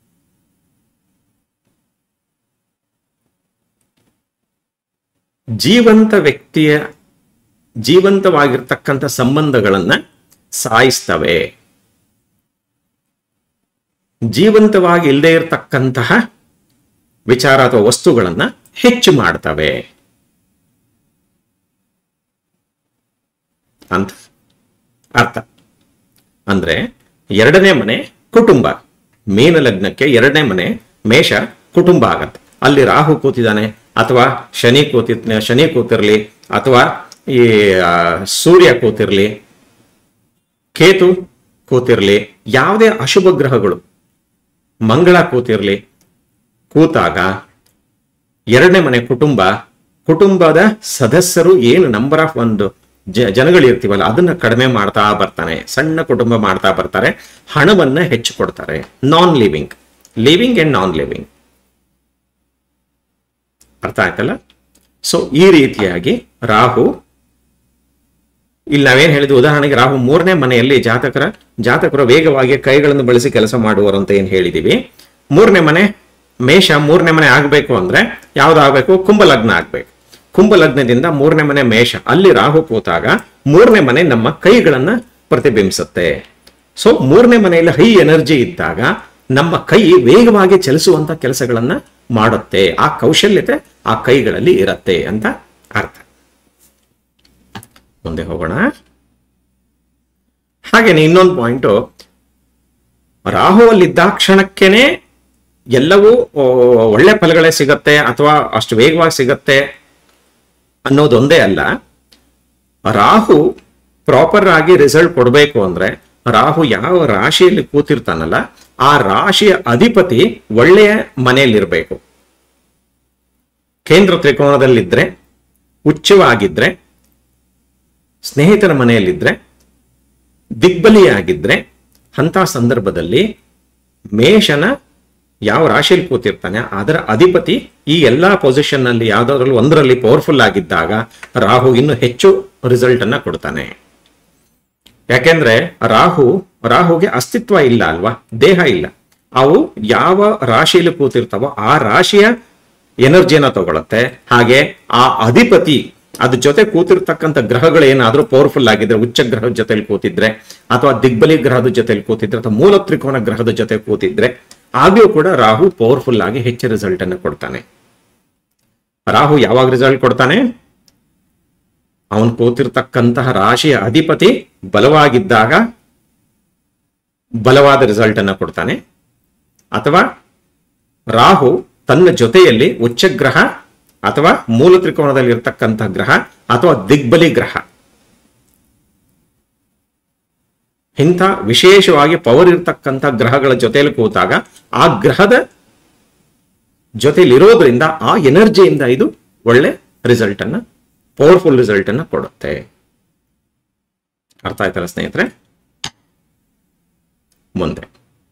ಜೀವಂತ ವ್ಯಕ್ತಿಯ ಜೀವಂತವಾಗಿರ್ತಕ್ಕಂಥ ಸಂಬಂಧಗಳನ್ನ ಸಾಯಿಸ್ತವೆ. ಜೀವಂತವಾಗಿ ಇಲ್ಲದೆ ಇರತಕ್ಕಂತಹ ವಿಚಾರ ಅಥವಾ ವಸ್ತುಗಳನ್ನ ಹೆಚ್ಚು ಮಾಡ್ತವೆ ಅಂತ ಅರ್ಥ. ಅಂದ್ರೆ ಎರಡನೇ ಮನೆ ಕುಟುಂಬ. ಮೀನ ಲಗ್ನಕ್ಕೆ ಎರಡನೇ ಮನೆ ಮೇಷ ಕುಟುಂಬ ಆಗತ್ತೆ. ಅಲ್ಲಿ ರಾಹು ಕೂತಿದ್ದಾನೆ ಅಥವಾ ಶನಿ ಕೂತಿ ಶನಿ ಕೂತಿರ್ಲಿ ಅಥವಾ ಈ ಸೂರ್ಯ ಕೂತಿರ್ಲಿ, ಕೇತು ಕೂತಿರ್ಲಿ, ಯಾವುದೇ ಅಶುಭ ಗ್ರಹಗಳು, ಮಂಗಳ ಕೂತಿರ್ಲಿ, ಕೂತಾಗ ಎರಡನೇ ಮನೆ ಕುಟುಂಬ, ಕುಟುಂಬದ ಸದಸ್ಯರು ಏನು ನಂಬರ್ ಆಫ್ ಒಂದು ಜ ಜನಗಳಿರ್ತೀವಲ್ಲ ಅದನ್ನ ಕಡಿಮೆ ಮಾಡ್ತಾ ಬರ್ತಾನೆ. ಸಣ್ಣ ಕುಟುಂಬ ಮಾಡ್ತಾ ಬರ್ತಾರೆ. ಹಣವನ್ನ ಹೆಚ್ಚು ಕೊಡ್ತಾರೆ. Non living living and non living ಅರ್ಥ ಆಯ್ತಲ್ಲ? ಸೊ ಈ ರೀತಿಯಾಗಿ ರಾಹು, ಇಲ್ಲಿ ನಾವೇನ್ ಹೇಳಿದ್ವಿ, ಉದಾಹರಣೆಗೆ ರಾಹು ಮೂರನೇ ಮನೆಯಲ್ಲಿ ಜಾತಕರ ಜಾತಕರ ವೇಗವಾಗಿ ಕೈಗಳನ್ನು ಬಳಸಿ ಕೆಲಸ ಮಾಡುವರು ಅಂತ ಏನ್ ಹೇಳಿದೀವಿ. ಮೂರನೇ ಮನೆ ಮೇಷ ಮೂರನೇ ಮನೆ ಆಗ್ಬೇಕು ಅಂದ್ರೆ ಯಾವ್ದಾಗಬೇಕು? ಕುಂಭಲಗ್ನ ಆಗ್ಬೇಕು. ಕುಂಭಲಗ್ನದಿಂದ ಮೂರನೇ ಮನೆ ಮೇಷ, ಅಲ್ಲಿ ರಾಹು ಕೂತಾಗ ಮೂರನೇ ಮನೆ ನಮ್ಮ ಕೈಗಳನ್ನ ಪ್ರತಿಬಿಂಬಿಸುತ್ತೆ. ಸೊ ಮೂರನೇ ಮನೆಯಲ್ಲಿ ಹೈ ಎನರ್ಜಿ ಇದ್ದಾಗ ನಮ್ಮ ಕೈ ವೇಗವಾಗಿ ಚಲಿಸುವಂತ ಕೆಲಸಗಳನ್ನ ಮಾಡುತ್ತೆ. ಆ ಕೌಶಲ್ಯತೆ ಆ ಕೈಗಳಲ್ಲಿ ಇರತ್ತೆ ಅಂತ ಅರ್ಥ. ಮುಂದೆ ಹೋಗೋಣ. ಹಾಗೇನೆ ಇನ್ನೊಂದು ಪಾಯಿಂಟು, ರಾಹುವಲ್ಲಿದ್ದಾಕ್ಷಣಕ್ಕೇನೆ ಎಲ್ಲವೂ ಒಳ್ಳೆ ಫಲಗಳೇ ಸಿಗತ್ತೆ ಅಥವಾ ಅಷ್ಟು ವೇಗವಾಗಿ ಸಿಗತ್ತೆ ಅನ್ನೋದೊಂದೇ ಅಲ್ಲ. ರಾಹು ಪ್ರಾಪರ್ ಆಗಿ ರಿಸಲ್ಟ್ ಕೊಡಬೇಕು ಅಂದ್ರೆ ರಾಹು ಯಾವ ರಾಶಿಯಲ್ಲಿ ಕೂತಿರ್ತಾನಲ್ಲ ಆ ರಾಶಿಯ ಅಧಿಪತಿ ಒಳ್ಳೆಯ ಮನೆಯಲ್ಲಿರ್ಬೇಕು. ಕೇಂದ್ರ ತ್ರಿಕೋನದಲ್ಲಿದ್ರೆ, ಉಚ್ಚವಾಗಿದ್ರೆ, ಸ್ನೇಹಿತರ ಮನೆಯಲ್ಲಿದ್ರೆ, ದಿಗ್ಬಲಿಯಾಗಿದ್ರೆ, ಅಂತ ಸಂದರ್ಭದಲ್ಲಿ ಮೇಷನ ಯಾವ ರಾಶಿಯಲ್ಲಿ ಕೂತಿರ್ತಾನೆ ಅದರ ಅಧಿಪತಿ ಈ ಎಲ್ಲಾ ಪೊಸಿಷನ್ ನಲ್ಲಿ ಯಾವ್ದಾದ್ರಲ್ಲಿ ಒಂದರಲ್ಲಿ ಪವರ್ಫುಲ್ ಆಗಿದ್ದಾಗ ರಾಹು ಇನ್ನು ಹೆಚ್ಚು ರಿಸಲ್ಟ್ ಅನ್ನ ಕೊಡ್ತಾನೆ. ಯಾಕೆಂದ್ರೆ ರಾಹು ರಾಹುಗೆ ಅಸ್ತಿತ್ವ ಇಲ್ಲ ಅಲ್ವಾ, ದೇಹ ಇಲ್ಲ. ಅವು ಯಾವ ರಾಶಿಯಲ್ಲಿ ಕೂತಿರ್ತಾವೋ ಆ ರಾಶಿಯ ಎನರ್ಜಿಯನ್ನ ತಗೊಳುತ್ತೆ. ಹಾಗೆ ಆ ಅಧಿಪತಿ ಅದ್ರ ಜೊತೆ ಕೂತಿರ್ತಕ್ಕಂಥ ಗ್ರಹಗಳು ಏನಾದ್ರೂ ಪವರ್ಫುಲ್ ಆಗಿದ್ರೆ, ಉಚ್ಚ ಗ್ರಹದ ಜೊತೆಲಿ ಕೂತಿದ್ರೆ ಅಥವಾ ದಿಗ್ಬಲಿ ಗ್ರಹದ ಜೊತೆಲಿ ಕೂತಿದ್ರೆ ಅಥವಾ ಮೂಲ ತ್ರಿಕೋನ ಗ್ರಹದ ಜೊತೆ ಕೂತಿದ್ರೆ ಆಗ್ಲೂ ಕೂಡ ರಾಹು ಪವರ್ಫುಲ್ ಆಗಿ ಹೆಚ್ಚು ರಿಸಲ್ಟ್ ಅನ್ನು ಕೊಡ್ತಾನೆ. ರಾಹು ಯಾವಾಗ ರಿಸಲ್ಟ್ ಕೊಡ್ತಾನೆ? ಅವನು ಕೂತಿರ್ತಕ್ಕಂತಹ ರಾಶಿಯ ಅಧಿಪತಿ ಬಲವಾಗಿದ್ದಾಗ ಬಲವಾದ ರಿಸಲ್ಟ್ ಅನ್ನು ಕೊಡ್ತಾನೆ. ಅಥವಾ ರಾಹು ತನ್ನ ಜೊತೆಯಲ್ಲಿ ಉಚ್ಚ ಗ್ರಹ ಅಥವಾ ಮೂಲ ತ್ರಿಕೋನದಲ್ಲಿ ಇರ್ತಕ್ಕಂಥ ಗ್ರಹ ಅಥವಾ ದಿಗ್ಬಲಿ ಗ್ರಹ ಇಂಥ ವಿಶೇಷವಾಗಿ ಪವರ್ ಇರ್ತಕ್ಕಂಥ ಗ್ರಹಗಳ ಜೊತೆಯಲ್ಲಿ ಕೂತಾಗ ಆ ಗ್ರಹದ ಜೊತೆಲಿ ಇರೋದ್ರಿಂದ ಆ ಎನರ್ಜಿಯಿಂದ ಇದು ಒಳ್ಳೆ ರಿಸಲ್ಟ್ ಅನ್ನ, ಪವರ್ಫುಲ್ ರಿಸಲ್ಟ್ ಅನ್ನ ಕೊಡುತ್ತೆ. ಅರ್ಥ ಆಯ್ತಲ್ಲ ಸ್ನೇಹಿತರೆ? ಮುಂದೆ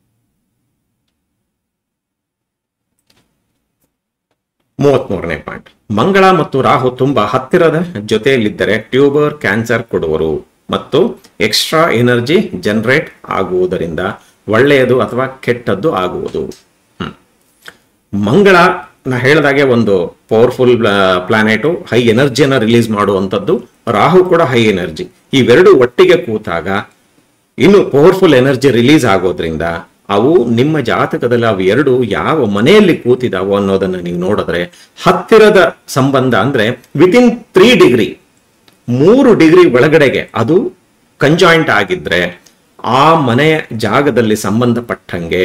ಮೂವತ್ತ್ ಮೂರನೇ ಪಾಯಿಂಟ್, ಮಂಗಳ ಮತ್ತು ರಾಹು ತುಂಬಾ ಹತ್ತಿರದ ಜೊತೆಯಲ್ಲಿದ್ದರೆ ಟ್ಯೂಬರ್ ಕ್ಯಾನ್ಸರ್ ಕೊಡುವರು ಮತ್ತು ಎಕ್ಸ್ಟ್ರಾ ಎನರ್ಜಿ ಜನರೇಟ್ ಆಗುವುದರಿಂದ ಒಳ್ಳೆಯದು ಅಥವಾ ಕೆಟ್ಟದ್ದು ಆಗುವುದು. ಹ್ಮ್ ಮಂಗಳ ನಾ ಹೇಳಿದಾಗೆ ಒಂದು ಪವರ್ಫುಲ್ ಪ್ಲಾನೆಟು, ಹೈ ಎನರ್ಜಿಯನ್ನ ರಿಲೀಸ್ ಮಾಡುವಂಥದ್ದು. ರಾಹು ಕೂಡ ಹೈ ಎನರ್ಜಿ. ಇವೆರಡು ಒಟ್ಟಿಗೆ ಕೂತಾಗ ಇನ್ನು ಪವರ್ಫುಲ್ ಎನರ್ಜಿ ರಿಲೀಸ್ ಆಗೋದ್ರಿಂದ ಅವು ನಿಮ್ಮ ಜಾತಕದಲ್ಲಿ ಅವು ಎರಡು ಯಾವ ಮನೆಯಲ್ಲಿ ಕೂತಿದಾವೋ ಅನ್ನೋದನ್ನ ನೀವು ನೋಡಿದ್ರೆ ಹತ್ತಿರದ ಸಂಬಂಧ ಅಂದ್ರೆ ವಿತಿನ್ ತ್ರೀ ಡಿಗ್ರಿ ಮೂರು ಡಿಗ್ರಿ ಒಳಗಡೆಗೆ ಅದು ಕಂಜಾಯಿಂಟ್ ಆಗಿದ್ರೆ ಆ ಮನೆಯ ಜಾಗದಲ್ಲಿ ಸಂಬಂಧಪಟ್ಟಂಗೆ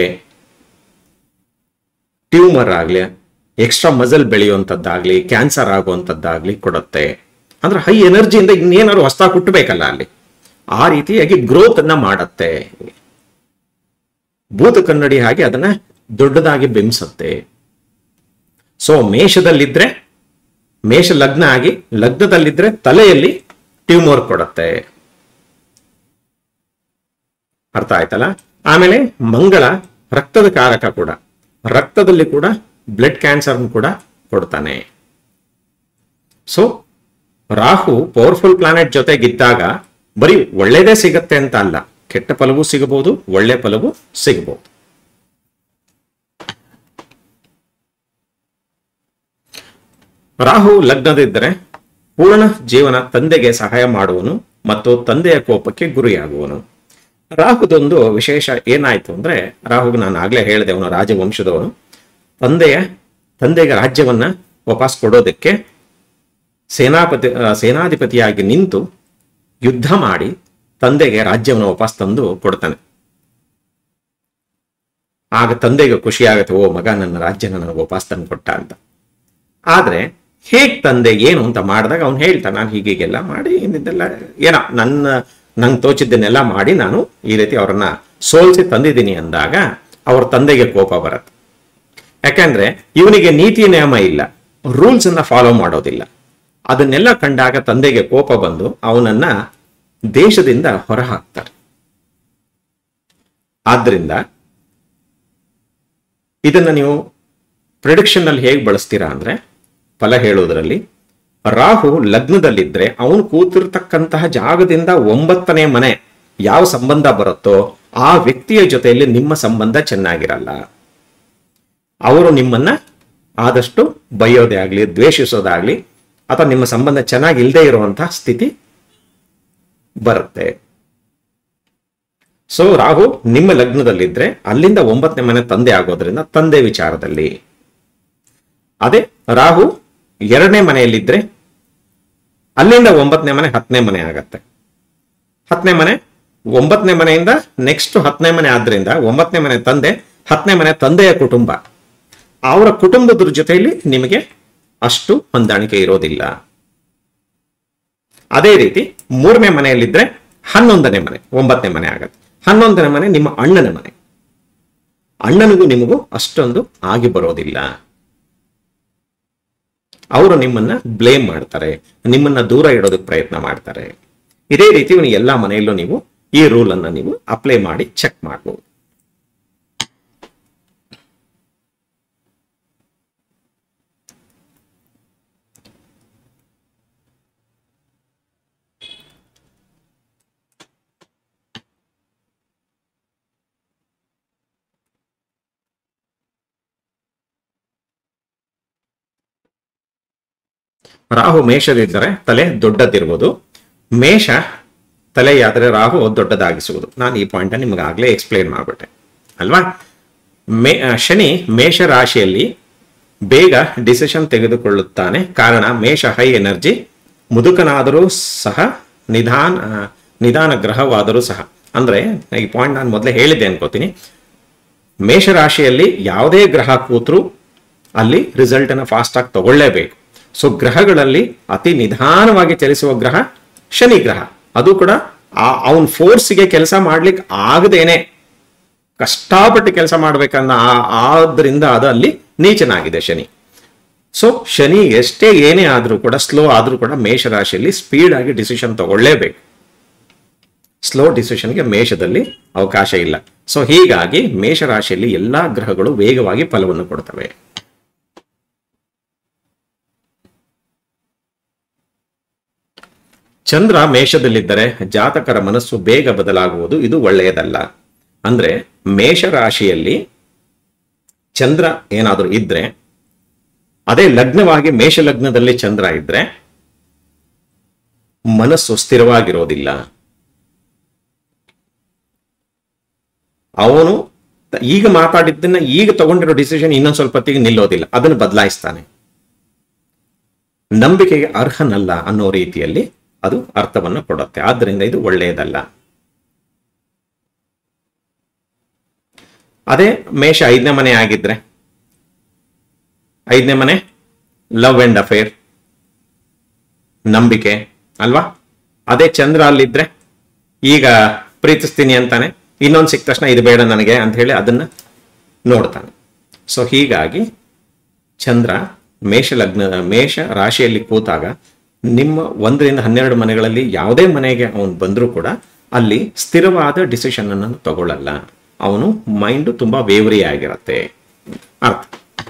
ಟ್ಯೂಮರ್ ಆಗ್ಲಿ, ಎಕ್ಸ್ಟ್ರಾ ಮಸಲ್ ಬೆಳೆಯುವಂಥದ್ದಾಗ್ಲಿ, ಕ್ಯಾನ್ಸರ್ ಆಗುವಂಥದ್ದಾಗ್ಲಿ ಕೊಡುತ್ತೆ. ಅಂದ್ರೆ ಹೈ ಎನರ್ಜಿಯಿಂದ ಇನ್ನೇನಾದ್ರು ಹೊಸ ಹುಟ್ಟಬೇಕಲ್ಲ ಅಲ್ಲಿ, ಆ ರೀತಿಯಾಗಿ ಗ್ರೋತ್ ಅನ್ನ ಮಾಡತ್ತೆ. ಭೂತ ಕನ್ನಡಿ ಹಾಗೆ ಅದನ್ನ ದೊಡ್ಡದಾಗಿ ಬಿಂಬಿಸುತ್ತೆ. ಸೊ ಮೇಷದಲ್ಲಿದ್ರೆ, ಮೇಷ ಲಗ್ನ ಆಗಿ ಲಗ್ನದಲ್ಲಿದ್ರೆ ತಲೆಯಲ್ಲಿ ಟ್ಯೂಮರ್ ಕೊಡುತ್ತೆ. ಅರ್ಥ ಆಯ್ತಲ್ಲ? ಆಮೇಲೆ ಮಂಗಳ ರಕ್ತದ ಕಾರಕ ಕೂಡ, ರಕ್ತದಲ್ಲಿ ಕೂಡ ಬ್ಲಡ್ ಕ್ಯಾನ್ಸರ್ ಕೂಡ ಕೊಡ್ತಾನೆ. ಸೊ ರಾಹು ಪವರ್ಫುಲ್ ಪ್ಲಾನೆಟ್ ಜೊತೆಗಿದ್ದಾಗ ಬರೀ ಒಳ್ಳೇದೇ ಸಿಗತ್ತೆ ಅಂತ ಅಲ್ಲ, ಕೆಟ್ಟ ಫಲವೂ ಸಿಗಬಹುದು, ಒಳ್ಳೆ ಫಲವೂ ಸಿಗಬಹುದು. ರಾಹು ಲಗ್ನದಿದ್ದರೆ ಪೂರ್ಣ ಜೀವನ ತಂದೆಗೆ ಸಹಾಯ ಮಾಡುವನು ಮತ್ತು ತಂದೆಯ ಕೋಪಕ್ಕೆ ಗುರಿಯಾಗುವನು. ರಾಹುದೊಂದು ವಿಶೇಷ ಏನಾಯ್ತು ಅಂದ್ರೆ, ರಾಹುಗೆ ನಾನು ಆಗ್ಲೇ ಹೇಳಿದೆ ಅವನು ರಾಜವಂಶದವನು. ತಂದೆಯ ತಂದೆಗೆ ರಾಜ್ಯವನ್ನ ವಾಪಸ್ ಕೊಡೋದಕ್ಕೆ ಸೇನಾಪತಿ ಸೇನಾಧಿಪತಿಯಾಗಿ ನಿಂತು ಯುದ್ಧ ಮಾಡಿ ತಂದೆಗೆ ರಾಜ್ಯವನ್ನು ವಾಪಸ್ ತಂದು ಕೊಡ್ತಾನೆ. ಆಗ ತಂದೆಗೆ ಖುಷಿ ಆಗುತ್ತೆ, ಓ ಮಗ ನನ್ನ ರಾಜ್ಯನ ನನಗೆ ವಾಪಸ್ ತಂದು ಕೊಟ್ಟ ಅಂತ. ಆದ್ರೆ ಹೇಗ್ ತಂದೆ ಏನು ಅಂತ ಮಾಡಿದಾಗ ಅವ್ನು ಹೇಳ್ತಾನೆ, ನಾನು ಹೀಗೀಗೆಲ್ಲ ಮಾಡಿ ಇನ್ನಿದ್ದೆಲ್ಲ ಏನೋ ನನ್ನ ನಂಗೆ ತೋಚಿದ್ದನ್ನೆಲ್ಲ ಮಾಡಿ ನಾನು ಈ ರೀತಿ ಅವರನ್ನ ಸೋಲಿಸಿ ತಂದಿದ್ದೀನಿ ಅಂದಾಗ ಅವ್ರ ತಂದೆಗೆ ಕೋಪ ಬರುತ್ತೆ. ಯಾಕಂದ್ರೆ ಇವನಿಗೆ ನೀತಿ ನಿಯಮ ಇಲ್ಲ, ರೂಲ್ಸ್ ಅನ್ನ ಫಾಲೋ ಮಾಡೋದಿಲ್ಲ. ಅದನ್ನೆಲ್ಲ ಕಂಡಾಗ ತಂದೆಗೆ ಕೋಪ ಬಂದು ಅವನನ್ನ ದೇಶದಿಂದ ಹೊರ ಹಾಕ್ತಾರೆ. ಆದ್ರಿಂದ ಇದನ್ನ ನೀವು ಪ್ರಿಡಿಕ್ಷನ್ ಅಲ್ಲಿ ಹೇಗೆ ಬಳಸ್ತೀರಾ ಅಂದ್ರೆ, ಫಲ ಹೇಳುವುದರಲ್ಲಿ ರಾಹು ಲಗ್ನದಲ್ಲಿದ್ರೆ ಅವನು ಕೂತಿರ್ತಕ್ಕಂತಹ ಜಾಗದಿಂದ ಒಂಬತ್ತನೇ ಮನೆ ಯಾವ ಸಂಬಂಧ ಬರುತ್ತೋ ಆ ವ್ಯಕ್ತಿಯ ಜೊತೆಯಲ್ಲಿ ನಿಮ್ಮ ಸಂಬಂಧ ಚೆನ್ನಾಗಿರಲ್ಲ. ಅವರು ನಿಮ್ಮನ್ನ ಆದಷ್ಟು ಬೈಯೋದೇ ಆಗ್ಲಿ, ದ್ವೇಷಿಸೋದಾಗ್ಲಿ ಅಥವಾ ನಿಮ್ಮ ಸಂಬಂಧ ಚೆನ್ನಾಗಿ ಇಲ್ಲದೆ ಇರುವಂತಹ ಸ್ಥಿತಿ ಬರುತ್ತೆ. ಸೊ ರಾಹು ನಿಮ್ಮ ಲಗ್ನದಲ್ಲಿದ್ರೆ ಅಲ್ಲಿಂದ ಒಂಬತ್ತನೇ ಮನೆ ತಂದೆ ಆಗೋದ್ರಿಂದ ತಂದೆ ವಿಚಾರದಲ್ಲಿ. ಅದೇ ರಾಹು ಎರಡನೇ ಮನೆಯಲ್ಲಿದ್ರೆ ಅಲ್ಲಿಂದ ಒಂಬತ್ತನೇ ಮನೆ ಹತ್ತನೇ ಮನೆ ಆಗತ್ತೆ. ಹತ್ತನೇ ಮನೆ ಒಂಬತ್ತನೇ ಮನೆಯಿಂದ ನೆಕ್ಸ್ಟ್ ಹತ್ತನೇ ಮನೆ ಆದ್ರಿಂದ ಒಂಬತ್ತನೇ ಮನೆ ತಂದೆ, ಹತ್ತನೇ ಮನೆ ತಂದೆಯ ಕುಟುಂಬ, ಅವರ ಕುಟುಂಬದ ಜೊತೆಯಲ್ಲಿ ನಿಮಗೆ ಅಷ್ಟು ಹೊಂದಾಣಿಕೆ ಇರೋದಿಲ್ಲ. ಅದೇ ರೀತಿ ಮೂರನೇ ಮನೆಯಲ್ಲಿದ್ರೆ ಹನ್ನೊಂದನೇ ಮನೆ, ಒಂಬತ್ತನೇ ಮನೆ ಆಗತ್ತೆ. ಹನ್ನೊಂದನೇ ಮನೆ ನಿಮ್ಮ ಅಣ್ಣನ ಮನೆ, ಅಣ್ಣನಿಗೂ ನಿಮಗೂ ಅಷ್ಟೊಂದು ಆಗಿ ಬರೋದಿಲ್ಲ. ಅವರು ನಿಮ್ಮನ್ನ ಬ್ಲೇಮ್ ಮಾಡ್ತಾರೆ, ನಿಮ್ಮನ್ನ ದೂರ ಇಡೋದಕ್ಕೆ ಪ್ರಯತ್ನ ಮಾಡ್ತಾರೆ. ಇದೇ ರೀತಿ ಎಲ್ಲಾ ಮನೆಯಲ್ಲೂ ನೀವು ಈ ರೂಲ್ ಅನ್ನ ನೀವು ಅಪ್ಲೈ ಮಾಡಿ ಚೆಕ್ ಮಾಡಬಹುದು. ರಾಹು ಮೇಷದಿದ್ದರೆ ತಲೆ ದೊಡ್ಡದಿರುವುದು, ಮೇಷ ತಲೆಯಾದರೆ ರಾಹು ದೊಡ್ಡದಾಗಿಸುವುದು. ನಾನು ಈ ಪಾಯಿಂಟ್ ನಿಮಗೆ ಆಗ್ಲೇ ಎಕ್ಸ್ಪ್ಲೇನ್ ಮಾಡ್ಬಿಟ್ಟೆ ಅಲ್ವಾ. ಮೇ ಶನಿ ಮೇಷ ರಾಶಿಯಲ್ಲಿ ಬೇಗ ಡಿಸಿಷನ್ ತೆಗೆದುಕೊಳ್ಳುತ್ತಾನೆ. ಕಾರಣ ಮೇಷ ಹೈ ಎನರ್ಜಿ, ಮುದುಕನಾದರೂ ಸಹ ನಿಧಾನ ನಿಧಾನ ಗ್ರಹವಾದರೂ ಸಹ. ಅಂದ್ರೆ ಈ ಪಾಯಿಂಟ್ ನಾನು ಮೊದಲೇ ಹೇಳಿದ್ದೆ ಅನ್ಕೋತೀನಿ. ಮೇಷರಾಶಿಯಲ್ಲಿ ಯಾವುದೇ ಗ್ರಹ ಕೂತ್ರು ಅಲ್ಲಿ ರಿಸಲ್ಟ್ ಅನ್ನ ಫಾಸ್ಟ್ ಆಗಿ ತಗೊಳ್ಳೇಬೇಕು. ಸೊ ಗ್ರಹಗಳಲ್ಲಿ ಅತಿ ನಿಧಾನವಾಗಿ ಚಲಿಸುವ ಗ್ರಹ ಶನಿ ಗ್ರಹ. ಅದು ಕೂಡ ಅವನ್ ಫೋರ್ಸ್ಗೆ ಕೆಲಸ ಮಾಡ್ಲಿಕ್ಕೆ ಆಗದೇನೆ ಕಷ್ಟಪಟ್ಟು ಕೆಲಸ ಮಾಡ್ಬೇಕನ್ನ ಆದ್ರಿಂದ ಅದು ಅಲ್ಲಿ ನೀಚನಾಗಿದೆ ಶನಿ. ಸೊ ಶನಿ ಎಷ್ಟೇ ಏನೇ ಆದ್ರೂ ಕೂಡ, ಸ್ಲೋ ಆದ್ರೂ ಕೂಡ ಮೇಷರಾಶಿಯಲ್ಲಿ ಸ್ಪೀಡ್ ಆಗಿ ಡಿಸಿಷನ್ ತಗೊಳ್ಳೇಬೇಕು. ಸ್ಲೋ ಡಿಸಿಷನ್ಗೆ ಮೇಷದಲ್ಲಿ ಅವಕಾಶ ಇಲ್ಲ. ಸೊ ಹೀಗಾಗಿ ಮೇಷರಾಶಿಯಲ್ಲಿ ಎಲ್ಲಾ ಗ್ರಹಗಳು ವೇಗವಾಗಿ ಫಲವನ್ನು ಕೊಡ್ತವೆ. ಚಂದ್ರ ಮೇಷದಲ್ಲಿದ್ದರೆ ಜಾತಕರ ಮನಸ್ಸು ಬೇಗ ಬದಲಾಗುವುದು, ಇದು ಒಳ್ಳೆಯದಲ್ಲ. ಅಂದ್ರೆ ಮೇಷರಾಶಿಯಲ್ಲಿ ಚಂದ್ರ ಏನಾದರೂ ಇದ್ರೆ, ಅದೇ ಲಗ್ನವಾಗಿ ಮೇಷ ಲಗ್ನದಲ್ಲಿ ಚಂದ್ರ ಇದ್ರೆ ಮನಸ್ಸು ಸ್ಥಿರವಾಗಿರೋದಿಲ್ಲ. ಅವನು ಈಗ ಮಾತಾಡಿದ್ದನ್ನ ಈಗ ತಗೊಂಡಿರೋ ಡಿಸಿಷನ್ ಇನ್ನೊಂದು ಸ್ವಲ್ಪ ಹೊತ್ತಿಗೆ ನಿಲ್ಲೋದಿಲ್ಲ, ಅದನ್ನು ಬದಲಾಯಿಸ್ತಾನೆ. ನಂಬಿಕೆಗೆ ಅರ್ಹನಲ್ಲ ಅನ್ನೋ ರೀತಿಯಲ್ಲಿ ಅದು ಅರ್ಥವನ್ನು ಕೊಡುತ್ತೆ. ಆದ್ದರಿಂದ ಇದು ಒಳ್ಳೆಯದಲ್ಲ. ಅದೇ ಮೇಷ ಐದನೇ ಮನೆ ಆಗಿದ್ರೆ, ಐದನೇ ಮನೆ ಲವ್ ಅಂಡ್ ಅಫೇರ್, ನಂಬಿಕೆ ಅಲ್ವಾ. ಅದೇ ಚಂದ್ರ ಅಲ್ಲಿದ್ರೆ ಈಗ ಪ್ರೀತಿಸ್ತೀನಿ ಅಂತಾನೆ, ಇನ್ನೊಂದು ಸಿಕ್ಕ ತಕ್ಷಣ ಇದು ಬೇಡ ನನಗೆ ಅಂತ ಹೇಳಿ ಅದನ್ನ ನೋಡ್ತಾನೆ. ಸೊ ಹೀಗಾಗಿ ಚಂದ್ರ ಮೇಷ ಲಗ್ನ ಮೇಷ ರಾಶಿಯಲ್ಲಿ ಕೂತಾಗ ನಿಮ್ಮ ಒಂದರಿಂದ ಹನ್ನೆರಡು ಮನೆಗಳಲ್ಲಿ ಯಾವುದೇ ಮನೆಗೆ ಅವನು ಬಂದರೂ ಕೂಡ ಅಲ್ಲಿ ಸ್ಥಿರವಾದ ಡಿಸಿಷನ್ ಅನ್ನು ತಗೊಳ್ಳಲ್ಲ. ಅವನು ಮೈಂಡ್ ತುಂಬಾ ವೇವರಿ ಆಗಿರತ್ತೆ ಅರ್ಥ.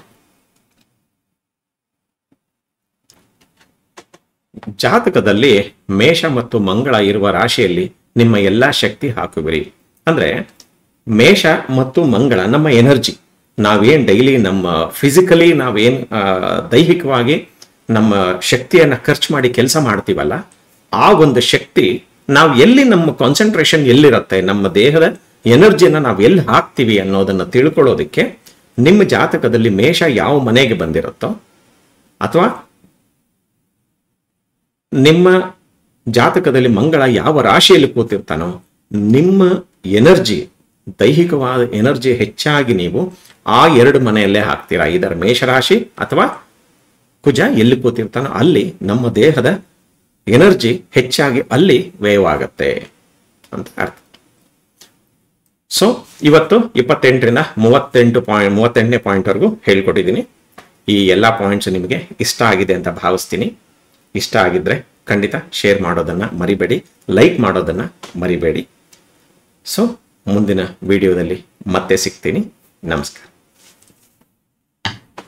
ಜಾತಕದಲ್ಲಿ ಮೇಷ ಮತ್ತು ಮಂಗಳ ಇರುವ ರಾಶಿಯಲ್ಲಿ ನಿಮ್ಮ ಎಲ್ಲಾ ಶಕ್ತಿ ಹಾಕುವಿರಿ. ಅಂದ್ರೆ ಮೇಷ ಮತ್ತು ಮಂಗಳ ನಮ್ಮ ಎನರ್ಜಿ, ನಾವೇನ್ ಡೈಲಿ ನಮ್ಮ ಫಿಸಿಕಲಿ ನಾವೇನ್ ದೈಹಿಕವಾಗಿ ನಮ್ಮ ಶಕ್ತಿಯನ್ನ ಖರ್ಚು ಮಾಡಿ ಕೆಲಸ ಮಾಡ್ತೀವಲ್ಲ, ಆ ಒಂದು ಶಕ್ತಿ ನಾವು ಎಲ್ಲಿ ನಮ್ಮ ಕಾನ್ಸಂಟ್ರೇಷನ್ ಎಲ್ಲಿರುತ್ತೆ, ನಮ್ಮ ದೇಹದ ಎನರ್ಜಿಯನ್ನ ನಾವು ಎಲ್ಲಿ ಹಾಕ್ತೀವಿ ಅನ್ನೋದನ್ನ ತಿಳ್ಕೊಳ್ಳೋದಕ್ಕೆ ನಿಮ್ಮ ಜಾತಕದಲ್ಲಿ ಮೇಷ ಯಾವ ಮನೆಗೆ ಬಂದಿರುತ್ತೋ ಅಥವಾ ನಿಮ್ಮ ಜಾತಕದಲ್ಲಿ ಮಂಗಳ ಯಾವ ರಾಶಿಯಲ್ಲಿ ಕೂತಿರ್ತಾನೋ, ನಿಮ್ಮ ಎನರ್ಜಿ ದೈಹಿಕವಾದ ಎನರ್ಜಿ ಹೆಚ್ಚಾಗಿ ನೀವು ಆ ಎರಡು ಮನೆಯಲ್ಲೇ ಹಾಕ್ತೀರಾ. ಇದರ ಮೇಷರಾಶಿ ಅಥವಾ ಕುಜ ಎಲ್ಲಿ ಕೂತಿರ್ತಾನೋ ಅಲ್ಲಿ ನಮ್ಮ ದೇಹದ ಎನರ್ಜಿ ಹೆಚ್ಚಾಗಿ ಅಲ್ಲಿ ವ್ಯಯವಾಗತ್ತೆ ಅಂತ ಅರ್ಥ. ಸೊ ಇವತ್ತು ಇಪ್ಪತ್ತೆಂಟರಿಂದ ಮೂವತ್ತೆಂಟು ಪಾಯಿಂಟ್ ಮೂವತ್ತೆಂಟನೇ ಪಾಯಿಂಟ್ ವರೆಗೂ ಹೇಳ್ಕೊಟ್ಟಿದ್ದೀನಿ. ಈ ಎಲ್ಲ ಪಾಯಿಂಟ್ಸ್ ನಿಮಗೆ ಇಷ್ಟ ಆಗಿದೆ ಅಂತ ಭಾವಿಸ್ತೀನಿ. ಇಷ್ಟ ಆಗಿದ್ರೆ ಖಂಡಿತ ಶೇರ್ ಮಾಡೋದನ್ನ ಮರಿಬೇಡಿ, ಲೈಕ್ ಮಾಡೋದನ್ನ ಮರಿಬೇಡಿ. ಸೊ ಮುಂದಿನ ವಿಡಿಯೋದಲ್ಲಿ ಮತ್ತೆ ಸಿಗ್ತೀನಿ. ನಮಸ್ಕಾರ.